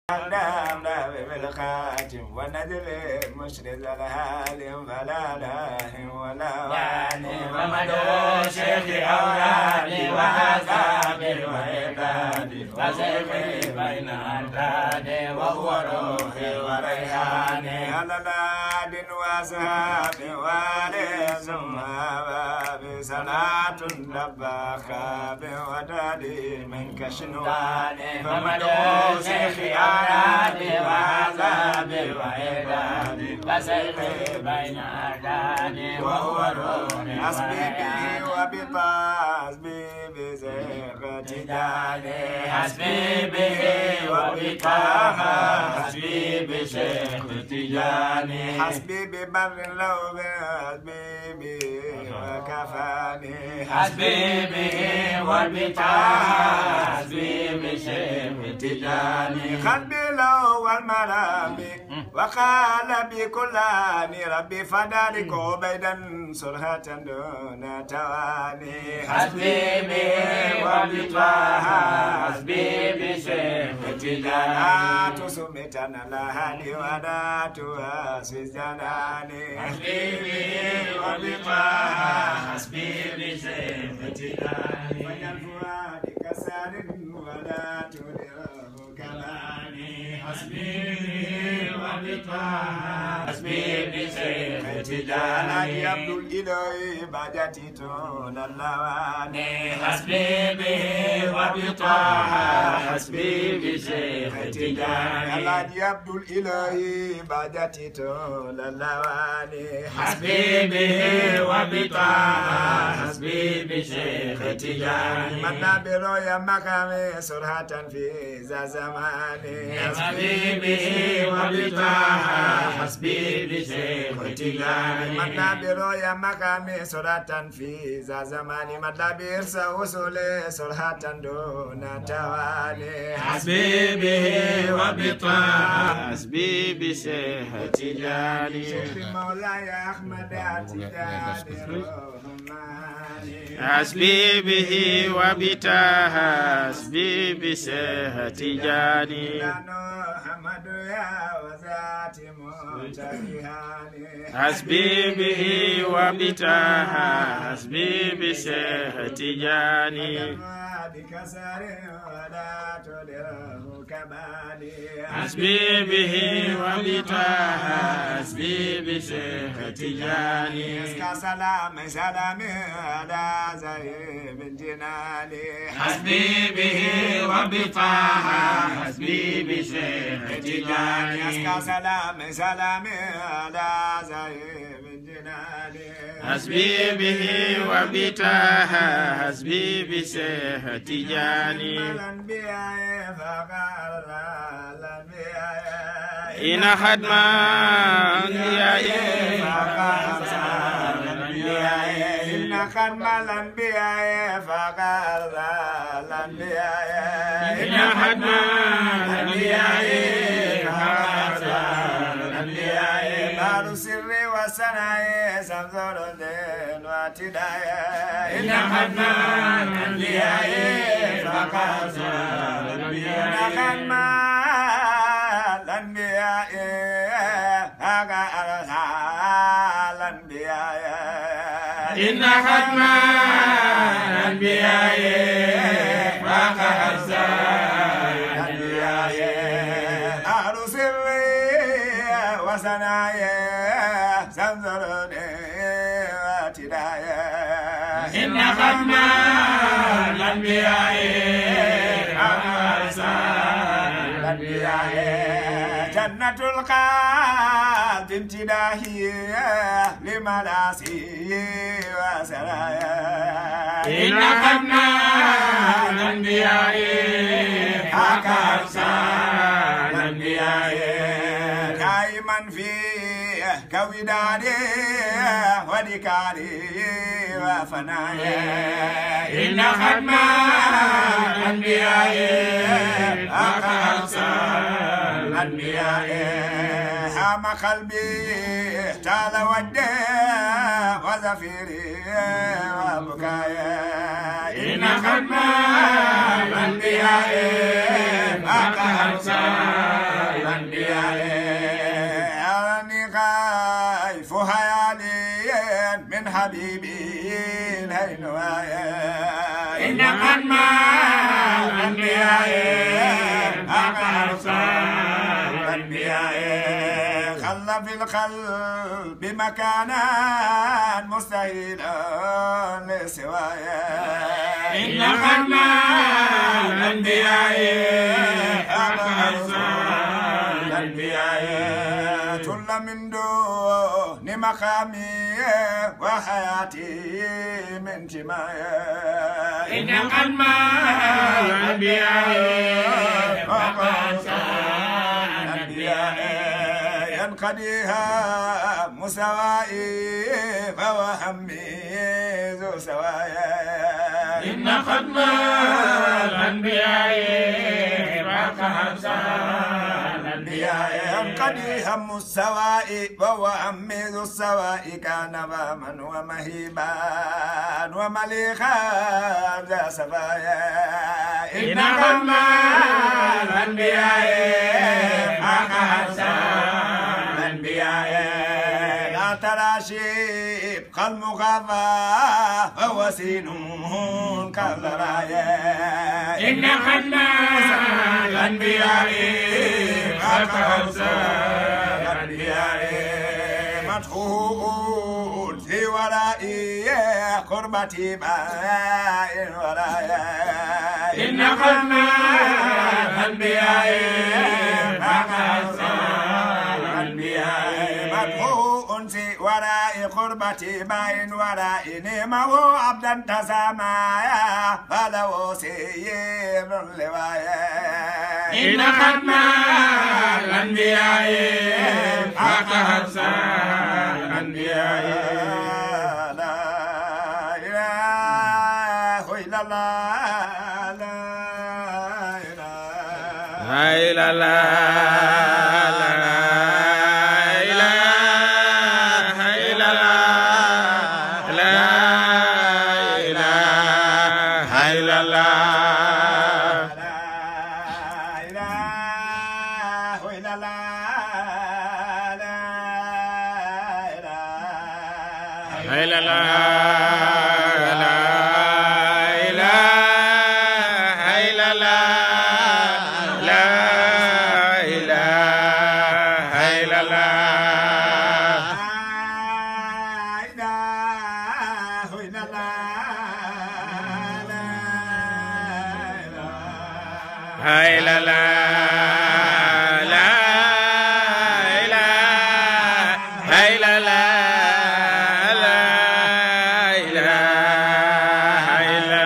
دام بالخاتم ونزل مشرد الهال فلا داهم ولا واني ومدعو شيخ أولادي وعذابي وعبادي وسيقي بين أندادي وهو روحي وريحاني على ناد وأصحاب والي ثم بابي صلاة دباخا بودادي منك شنواني ومدعو شيخ أولادي وعذابي وعبادي وسيقي بين أندادي وهو روحي حسبي به وبطاسبي بزيغتي داني حسبي به وبطه حسبي بشيخ تجاني حسبي ببر لو بحسبي به وكفاني حسبي به وبطه حسبي بشيخ تجاني قلبي لو والمرامي وقال بكلاني ربي فدارك عبيدا صلحة دون تواني حسبي به وبطه حسبي بشيخ تجاني تسمتنا لهاني ودات واسوس جناني حسبي به وبطه حسبي بشيخ تجاني فجل فؤادي كسار ولا تدره كماني حسبي به وبطه حسبي بشيخ أنا تجاني عبد الإله بجتي تون اللواني حسبي به وبطه حسبي بشيخ تجاني أنا عبد الإله بجتي تون اللواني حسبي به وبطه حسبي بشيخ تجاني من برويا مقامي صلحة في ذا زماني حسبي به وبطه حسبي بشيخ تجاني من برويا مقامي صلحة في ذا زماني من بيرسى وصولي صلحة دون توالي حسبي به وبطه حسبي بشيخ تجاني شيخ مولاي أحمد اعتدالي الرحماني حسبي به وبطه حسبي بشيخ تجاني محمد يا وذات منتهياني حسبي به وبطه حسبي بشيخ تجاني بكسر ولا تدره كمالي حسبي به وبطه حسبي بشيخ تجاني يسكى سلام سلامي على زهيب الجناني حسبي به وبطه حسبي بشيخ تجاني يسكى سلام سلامي على زهيب الجناني حسبي به وبطه حسبي بشيخ تجاني الأنبياء فقال الأنبياء إن خدم أنبياء فقال الأنبياء إن خدم الأنبياء فقال الأنبياء إن خدم الأنبياء فقال الأنبياء بار سر وسناء سمزر الدين واعتداء إن خدم الأنبياء فقال الأنبياء إن خدم الأنبياء فقال الأنبياء إن خدم الأنبياء فقد الأنبياء بار سر وسناء سمزر الدين واعتداء إن خدم الأنبياء فقد الأنبياء جنة القلب امتداهي لملاسي وسرايا إن خدم الأنبياء فقد الأنبياء دائما في كودادي وذكاري وفنايا إن خدم الأنبياء فقد الأنبياء هام قلبي تعال ودي وزفيري وبكايا إن خدم الأنبياء فقد حبيبي الهينوايا إن ختم الأنبياء أرسل الأنبياء خل في القلب مكانا مستحيلا لسوايا إن ختم الأنبياء أرسل الأنبياء كل من دون مقامي وحياتي من جمايا إن ختم الأنبياء أرسل الأنبياء ينقضيها مساوائي فهو همي ذو سوايا إن ختم الأنبياء أرسل الأنبياء ينقضيها مساوائي وهو همي ذو السواء كان فاما ومهيبا ومليخا ذا سفايا إن ختم الأنبياء أرسل الأنبياء لا تراشيب قلب غفا فهو سينه كالرايا إن ختم الأنبياء أرسل الأنبياء مدخول في ورائي قربتي بائن ورايا إن ختم الأنبياء أرسل الأنبياء مدخول في ورائي قربتي بائن ورائي نعمه عبدا تسامايا فلو سيب اللوايا إن ختم الأنبياء أرسل الأنبياء لا إله إلا الله لا إله لا إله إلا الله لا إله إلا الله إلا الله لا إله إلا الله لا إله إلا الله إلا الله لا إله إلا الله لا إله إلا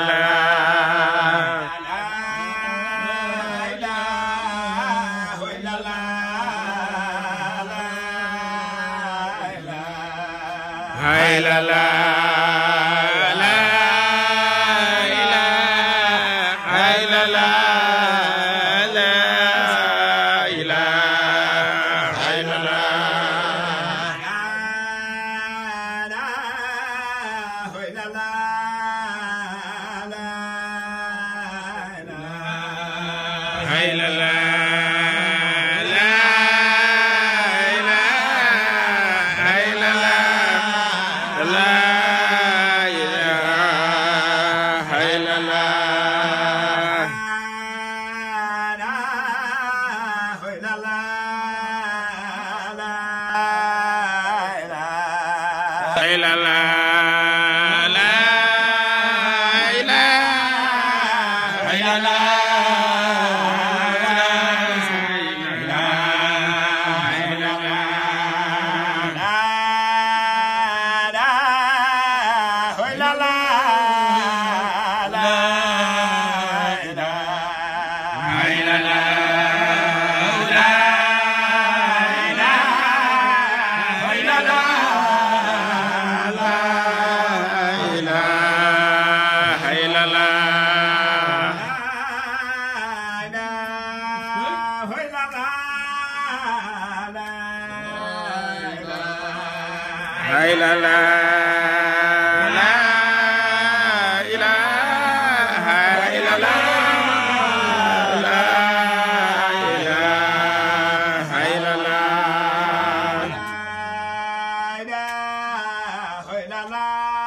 la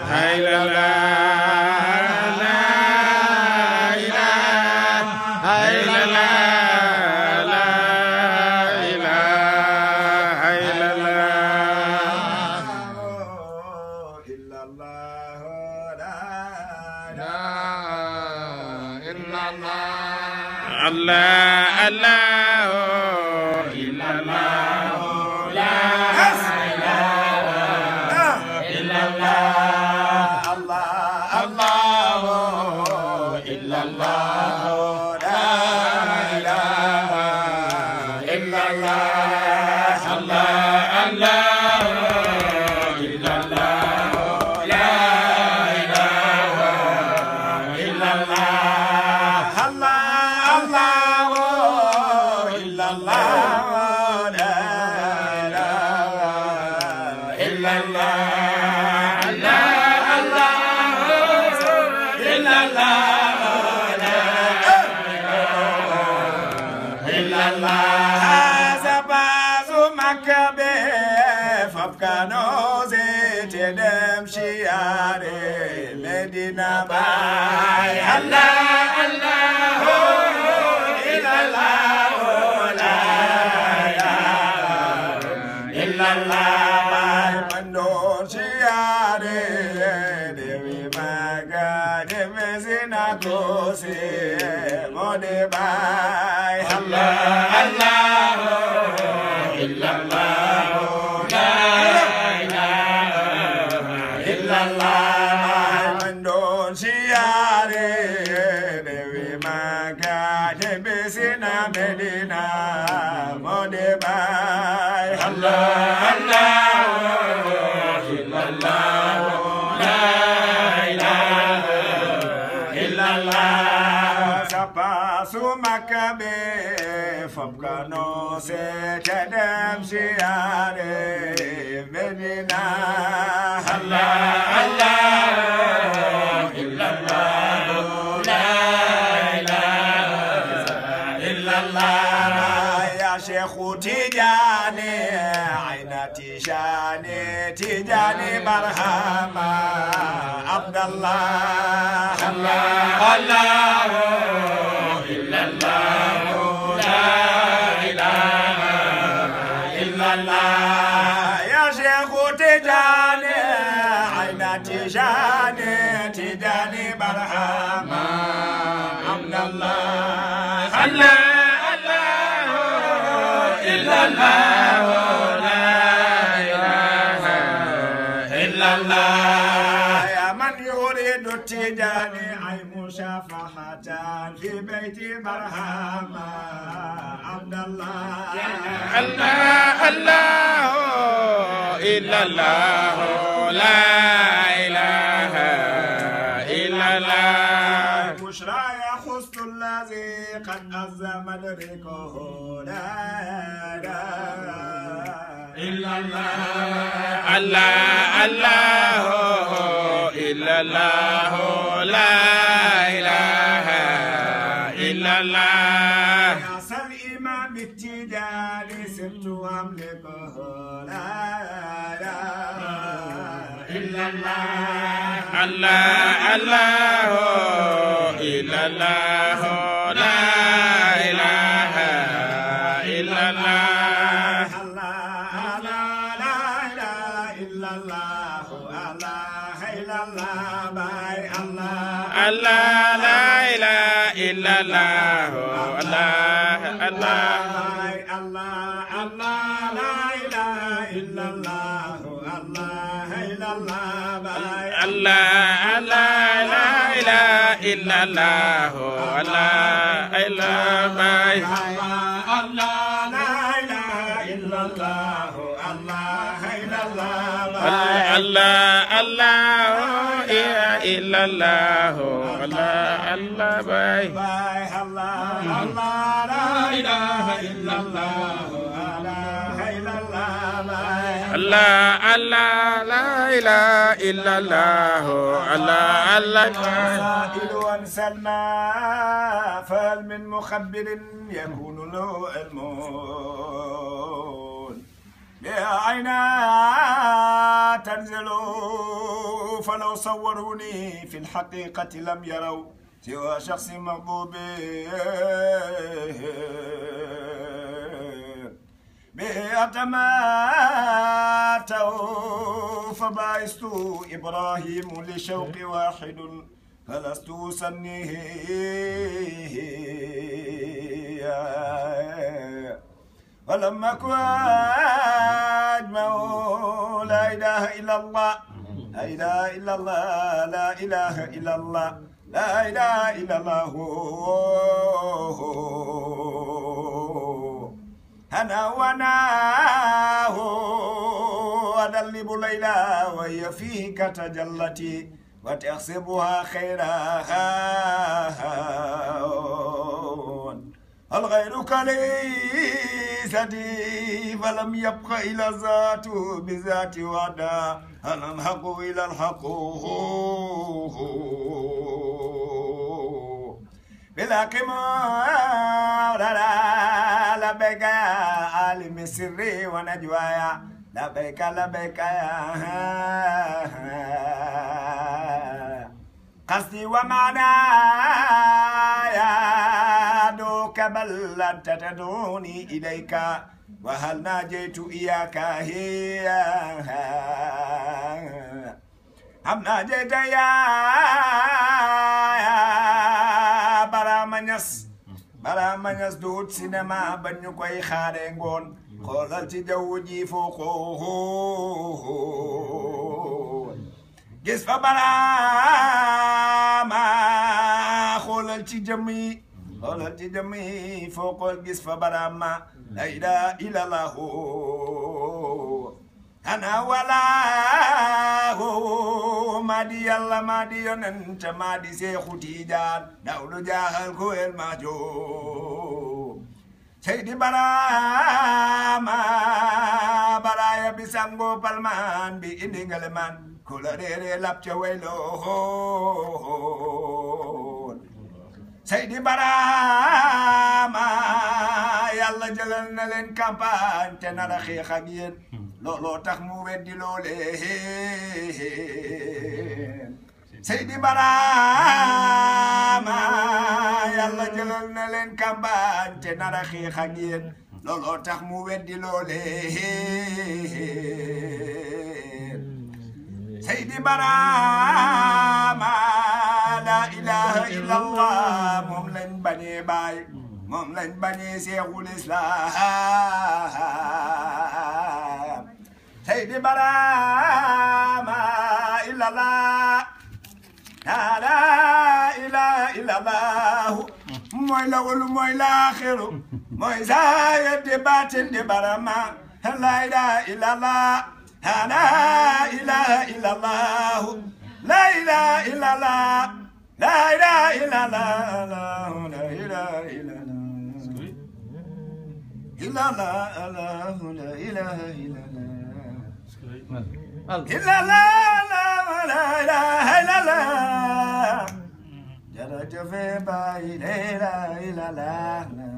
Medina Bay Allah Allah illallah la ilaha illallah bay mandor shiare devi maga devi zina kosi mode bay Allah Allah illallah la ilaha illallah Medina mode bay Allah Allah illallah la ilaha illallah sapa sumakabe fabkano se kadam siare Medina Allah Allah illallah شيخ تجاني عين تجاني تجاني برهما عبد الله الله الله إلا الله لا إله إلا الله يا شيخ تجاني عين تجاني تجاني برهما عبد الله الله الله لا إله إلا الله يا من يريد التجاني أي مشافحة في بيت برهام عبد الله الله الله إلا الله لا إله إلا الله بشرى يخص الذي قد أزم دركه لا إلا الله الله الله إلا الله لا إله إلا الله يا سليمان بالتجاري سرت أملكه لا إلا الله الله الله إلا الله لا إله إلا الله Allah la ilaha illallah Allah Allah Allah Allah la ilaha illallah Allah illallah Allah Allah la ilaha illallah Allah illallah Allah la ilaha illallah Allah illallah Allah Allah illallah Allah Allah bay Allah Allah la ilaha illallah Allah Allah la ilaha illallah Allah Allah سائل سلمى فهل من مخبر يكون له علم أين تنزل فلو صوروني في الحقيقة لم يروا سوى شخص مغضوب به أتماتوا فبعثت إبراهيم لشوق واحد فلست أسنيه ولما أجمعوا لا إله إلا الله لا إله إلا الله لا إله إلا الله لا إله إلا الله أنا وناه أدلب ليلى وهي فيك تجلتي وتحسبها خيرا الغير كليستي فلم يبق إلى الذات بذات ودا الحق إلى الحق بلا كمال لبيك يا عالم السر ونجوايا لبيك لبيك يا قصدي ومعنايا دوك بل أنت تدعوني إليك وهل ناجيت إياك هي أم ناجيت يا برامنيس دوت سينما بنيو كوي خارنغون خولال تي جوجي فوقو gis fa baraama xoolal ci jëmmi foo xool gis fa baraama la ilaha illallah ana walaahu maa di yàlla maa di yonent maa di Seexu Tijaan dawlu jaaxal ko el maajo Seydi Baraama baraya bi sango palmaan bi indi ngale man kula rere lapcha waylo Seydi Baraama yàlla jëlal na leen campagne te nara xeex ak yéen looloo tax mu weddi loolee Seydi Baraama yàlla jëlal na leen campagne te nara xeex ak yéen looloo tax mu weddi loolee Seydi Baraama la ilaha illallah moom lañ bañee baay moom lañ bañee Seexul Islaam Seydi Baraama illallah la ilaha illallah mooy lawal mooy laaxiru mooy zaahir di baatin di Baraama la ilaha illallah لا إله إلا الله لا إله إلا الله لا إله إلا الله لا إله إلا الله إلا الله لا إله إلا الله إلا الله لا إله إلا الله جرت في باي لا إله إلا الله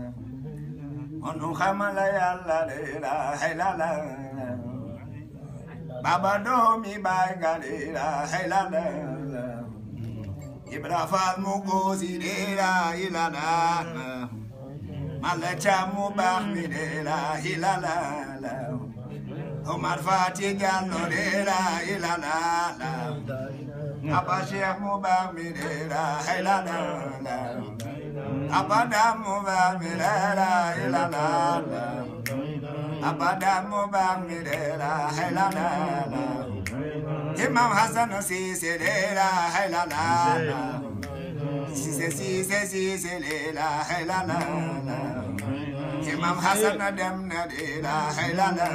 ونخمل يا الله لا إله إلا الله Baba domi bangalera helala Ibra fal mugozi dera hilala Malacha mubah midera hilala Omar Fati Gallo dera hilala Abba Sheikh mubah midera hilala Abba Dam mubah midera hilala Abadamu bamidera helala Imam Hassan Sisi lela helala Sisi lela helala Imam Hassan Demna lela helala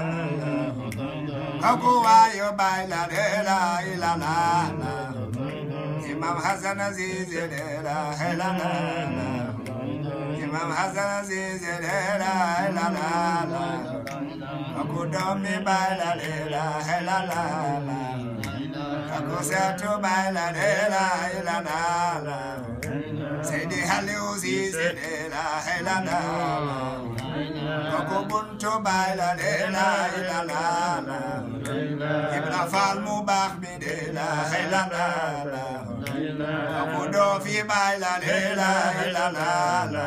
Kakuwayo baila lela helala Imam Hassan Sisi lela helala Imam Hassan Sisi lela helala Aku domi baila lela helala Aku satu baila lela helala Seydi Haliuzi lela helala kooku buntu baay la la ilaha Ibra Faal mu baax bi de la ilaha kooku doo fi baay la la ilaha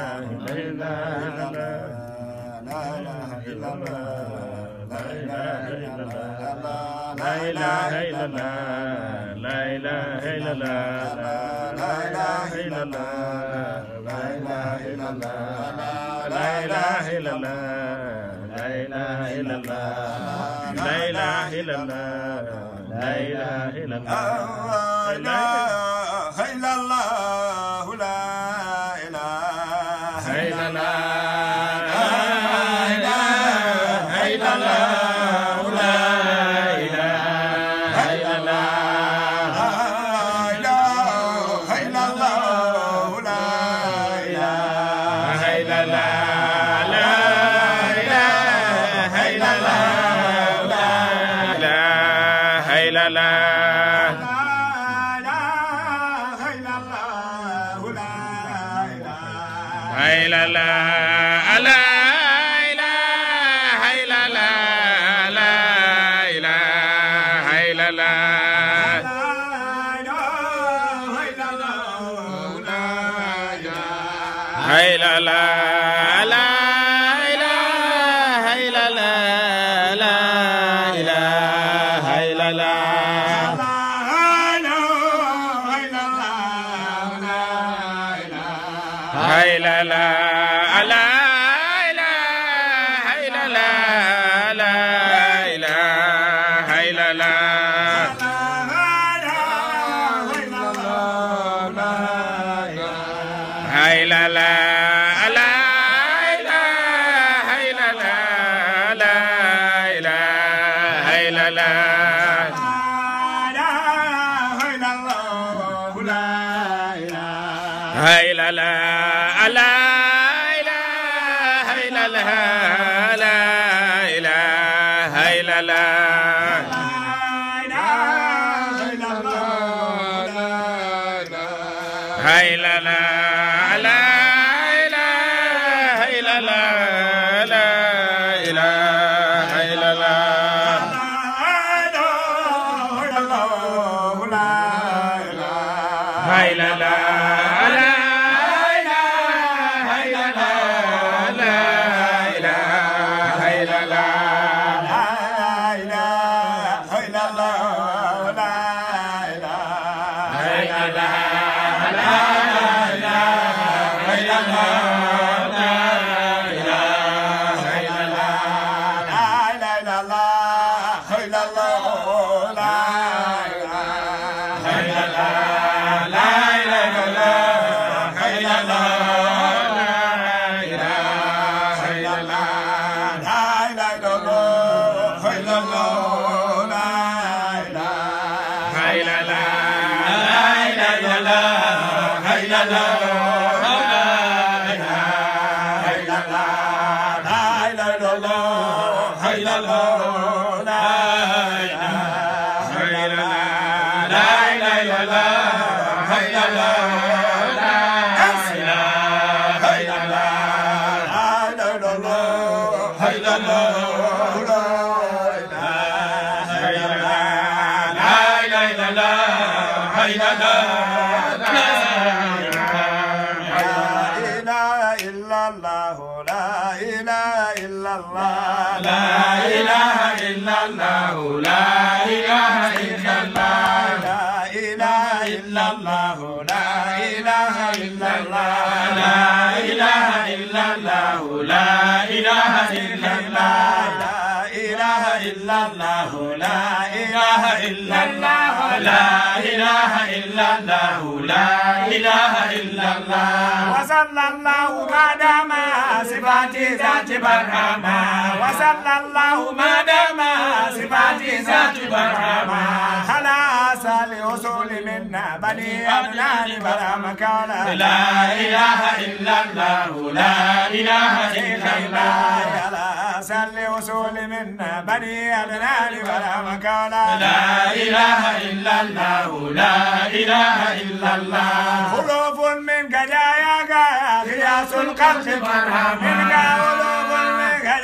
وصلى الله ما دام صفاتي ذات برهما وصلى الله ما دام صفاتي ذات برهما على أصل وصول منا بني أبنان بلا مكانا لا إله إلا الله لا إله إلا الله على أصل وصول منا بني أبنان بلا مكانا لا إله إلا الله لا إله إلا الله حروف من كجاياك قياس القلب فرها منك حروف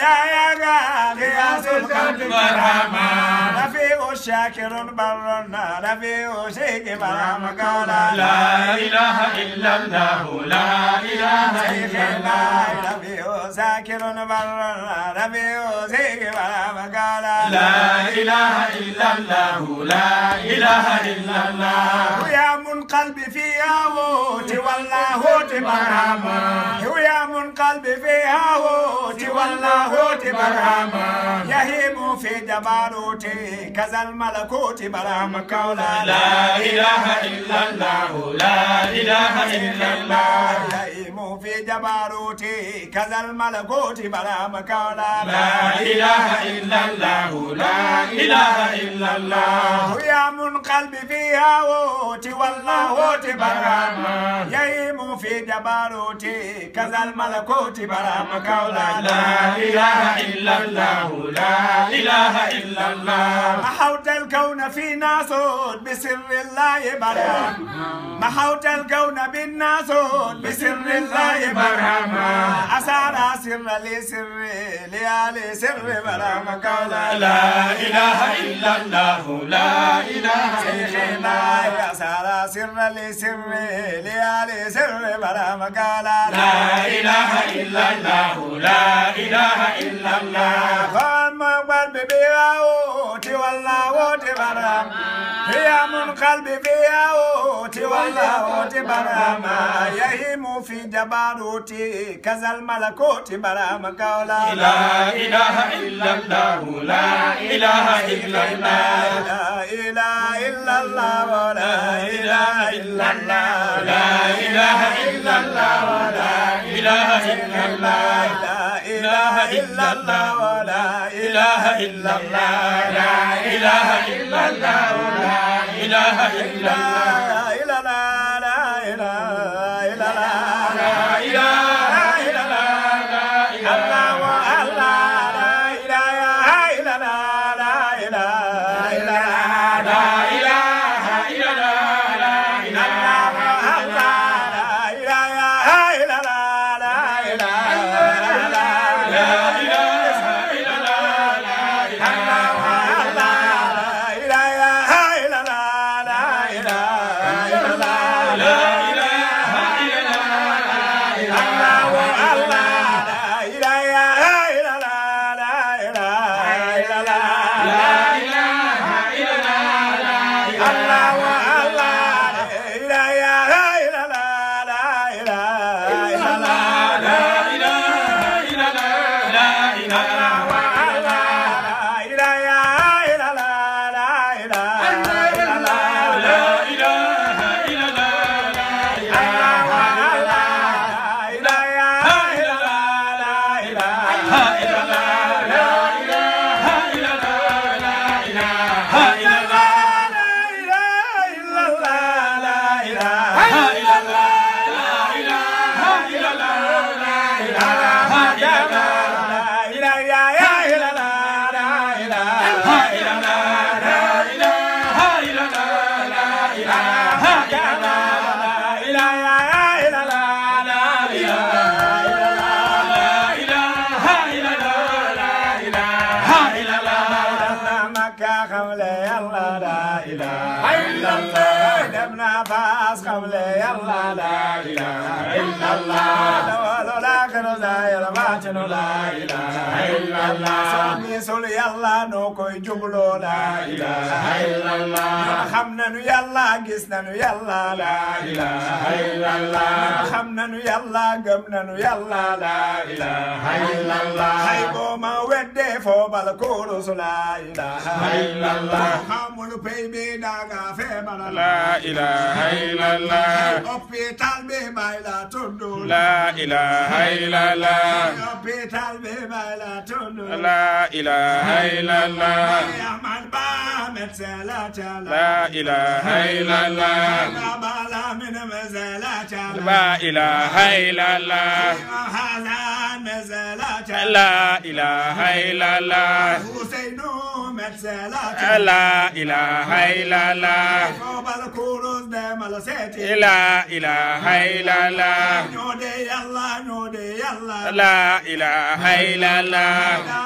يا غياث القلب برهما رفيع الشاكر برنا رفيع شيك برهما قولا لا إله إلا الله لا إله إلا الله رفيع شاكر برنا رفيع شيك برهما قولا لا إله إلا الله لا إله إلا الله يا من قلبي فيها هوت واللاهوت برهما يا من قلبي فيها هوت واللاهوت برهما يهيم في جبروتي كذا الملكوت برهما قولا لا إله إلا الله لا إله إلا الله يهيم في جبروتي كذا الملكوت برهما قولا لا إله إلا الله لا إله إلا الله يا من قلبي فيها هوت واللاهوت برهما يهيم في جبروتي كذا الملكوت برهما قولا لا إله إلا الله لا إله إلا الله محوت الكون في ناسود بسر الله برهما محوت الكون بالناسود بسر الله برهما أسار سر لسر ليالي سر برهما قولا لا إله إلا الله لا إله إلا الله أسار سر لسر ليالي سر برهما قولا لا إله إلا الله لا إله إلا الله فما قلبي بها أوتي والله أوتي برهما هي من قلبي بها أوتي والله أوتي برهما يهيم في جبروتي كذا الملكوت برهما قولا لا إله إلا الله لا إله إلا الله لا إله إلا الله ولا إله إلا الله لا إله إلا الله ولا إله إلا الله لا إله إلا الله ولا إله إلا الله لا إله إلا الله ولا إله إلا الله إلا لا لا إله إلا لا لا إله إلا الله الله الله لا إله إلا لا لا إله إلا لا لا إله إلا الله لا إله فاس قبل يلا لا إله إلا الله ولا آخر زاير باطن لا إله إلا الله سمي سول يلا نوكوي جبلو لا إله إلا الله خمنا يلا قسنا يلا لا إله إلا الله خمنا يلا قمنا يلا لا إله إلا الله هايبو ما ودي فو بالكورس لا إله إلا الله خامل بيبي داغا في بلا لا إله إلا الله hospital be baila tundu لا إله إلا الله hospital be baila tundu لا إله إلا الله ya man ba metsala chala لا إله إلا الله bala min mezala chala لا إله إلا الله hazan mezala chala لا إله إلا الله Husainu La ilaha illallah. La ilaha illallah. La ilaha illallah.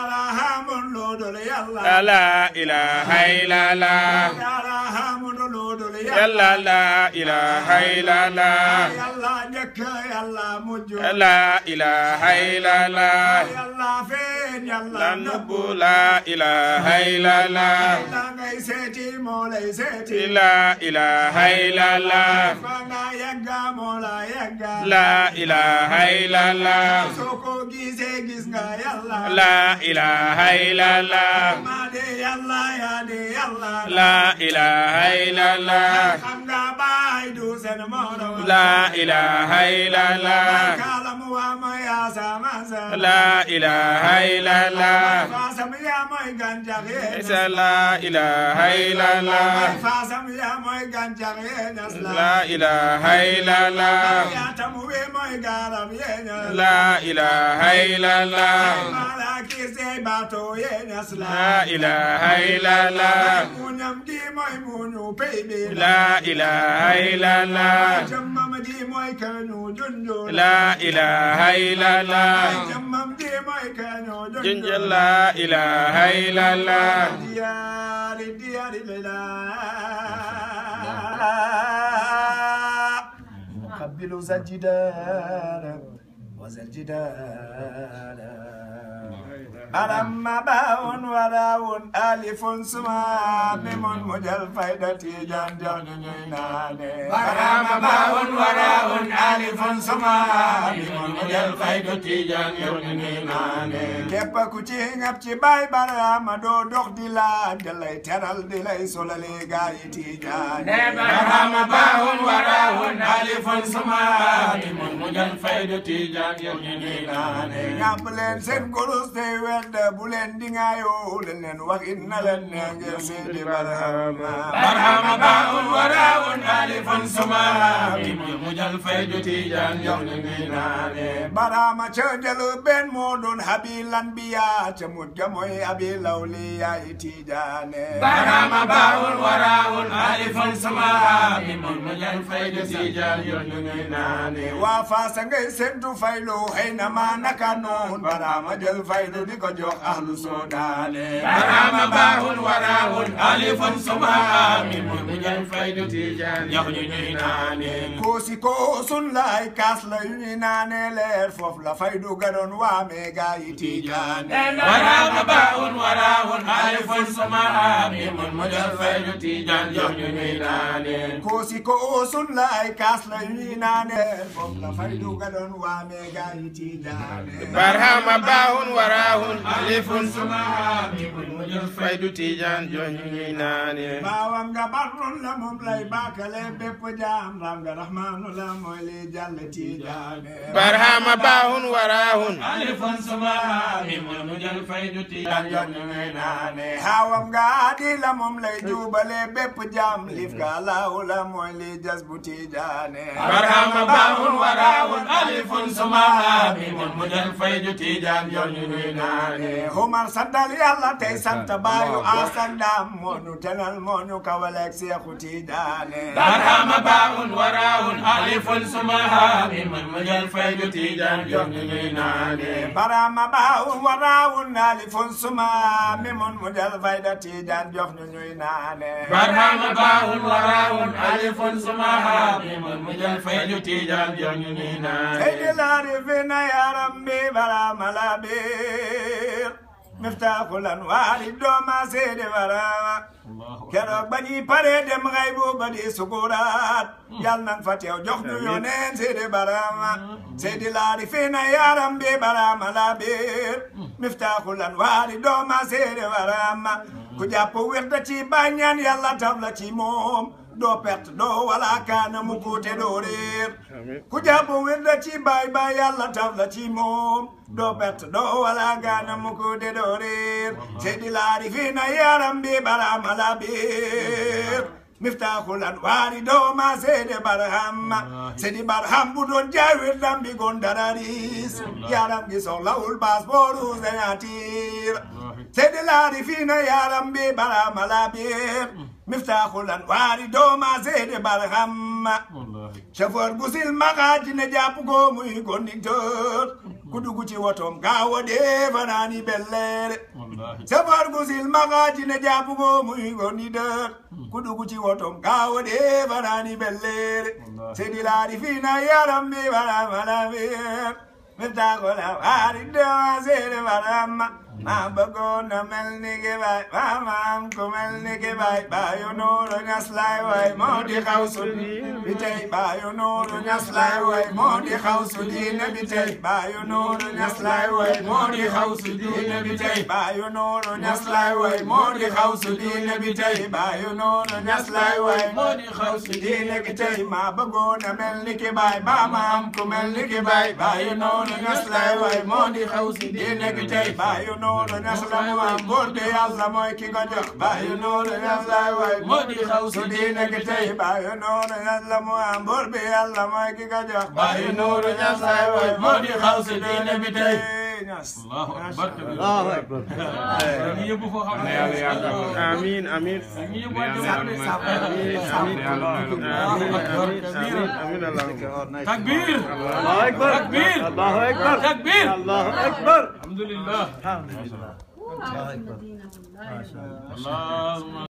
La ilaha illallah. Yalla la ilaha illallah. La ilaha illallah. La nubu la ilaha illallah. La ilaha illallah. La ilaha illallah. La ilaha illallah. La ilaha illallah. La ilaha illallah. La ilaha illallah. La ilaha illallah. La ilaha illallah. La ilaha illallah. La ilaha illallah. La ilaha illallah. La ilaha illallah. Junjal la ilaha illallah. قبلوا ذا الجدار وذا الجدار ألم باء وراء ألف سما ميم مجل فايدة جان جان نيناني ألم باء وراء ألف سما ميم مجل فايدة جان جان نيناني كيف كوتشي نبتشي باي برام دو دوخ ديلا دلي ترال دلي سولالي غاي تيجان ألم باء وراء ألف سما ميم مجل فايدة جان جان نيناني نابلين سين كروس دي bulen dingayo len wax inna len ngir sidi barhama barhama baun waraun alifun suma mujal faydati jan yoxni nane barhama chadelu ben modon habilan biya chamut gamoy abil awliya itijane barhama baun waraun alifun suma mujal faydati jan yoxni nane wa fa sangay sentu faylo hayna ma nakanon barhama jël faydo ko jox ahlu sodane barama baun waraun alifun suma mim mujal faydu tijan yox ñu ñuy nane ko si ko sun lay kas la ñu nane leer fof la faydu gadon wa me gaay tijan barama baun waraun alifun suma mim mujal faydu tijan yox ñu ñuy nane ko si ko sun lay kas la ñu nane fof la faydu gadon wa me gaay tijan barama baun waraun alifun suma mujal faydu tijan joñu nane bawam nga barron la mom lay bakale bepp jam ram nga rahmanu la moy li jalla tijan barhama baun waraun alifun suma mujal faydu tijan joñu nane hawam nga di la mom lay jubale bepp jam lif ga la moy li jazbu tijan barhama baun waraun alifun suma mujal faydu tijan joñu nane Omar santal Yàlla tey sant baayu asandam monu tenal monu kawalek Seexu Tijaane barhama baun waraun alifun suma mujal faydu tijan joñu nane barhama baun waraun alifun suma mimon mujal fayda tijan joñu nane barhama baun waraun alifun suma mujal faydu tijan joñu nane Seydi Laarifina ya Rabbi barhama labir miftaaxul anwaari dooma Seydi Barhama keroog ba ñuy pare dem xaybu ba di sukuraat yal nang fa teew jox ñu yoneen Seydi Barhama Seydi Laarifina ya Rabbi barhama labir miftaaxul anwaari dooma Seydi Barhama ku jàpp wirda ci bañaan Yàlla tab la ci moom doo perte doo wala kaana mu kuute doo réer ku jàpp wirda ci baay Yàlla tab la ci moom doo perte doo wala kaana mu kuute doo réer Seydi Laarifina ya Rabbi barhama labir miftaaxul anwaari dooma Seydi Barhama Seydi Barham bu doon jaay wirdam bi gon dara riis yaram gi soxlawul passeport signature سيد العارفين يا ربي بلا ملابير مفتاح الانوار دوما زيد برهم شفور غسل مغاج نجاب غومي كونديكتور كودوغو تي ووتوم غاو دي فناني بلير شفور غسل مغاج نجاب غومي كونديكتور كودوغو تي ووتوم غاو دي فناني بلير سيد العارفين يا ربي بلا ملابير مفتاح الانوار دوما زيد برهم ma bëggoon na mel ni ki baay ma am ku mel ni ki baay baayu Nuuru Ñas laay way moo di xawsu bi tey baayu Nuuru Ñas laay way moo di xawsu diine bi tey baayu Nuuru Ñas laay way moo di xawsu diine bi tey baayu Nuuru Ñas laay way moo di xawsu diine bi tey baayu Nuuru Ñas laay way moo di xawsu diine bi tey ma bëggoon na mel ni ki baay ma am ku mel ni ki baay baayu Nuuru Ñas laay way moo di xawsu diine bi tey baayu Nuuru Ñas la mu am buur bi Yàlla mooy ki ko jox baayu Nuuru Ñas laay way moo di xawsu diine gi tey baayu Nuuru Ñas la mu am buur bi Yàlla mooy ki ko jox baayu Nuuru Ñas laay way moo di xawsu diine bi tey Allahu akbar Allahu akbar ñu yóbbu foo xam ne amiin amiin takbir Allahu akbar takbir Allahu akbar takbir Allahu akbar alhamdulillah